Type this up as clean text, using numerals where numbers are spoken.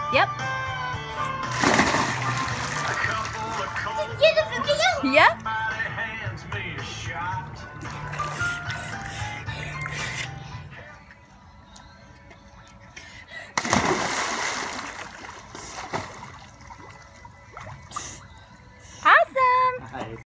Yep. Did you get it from you? Yeah.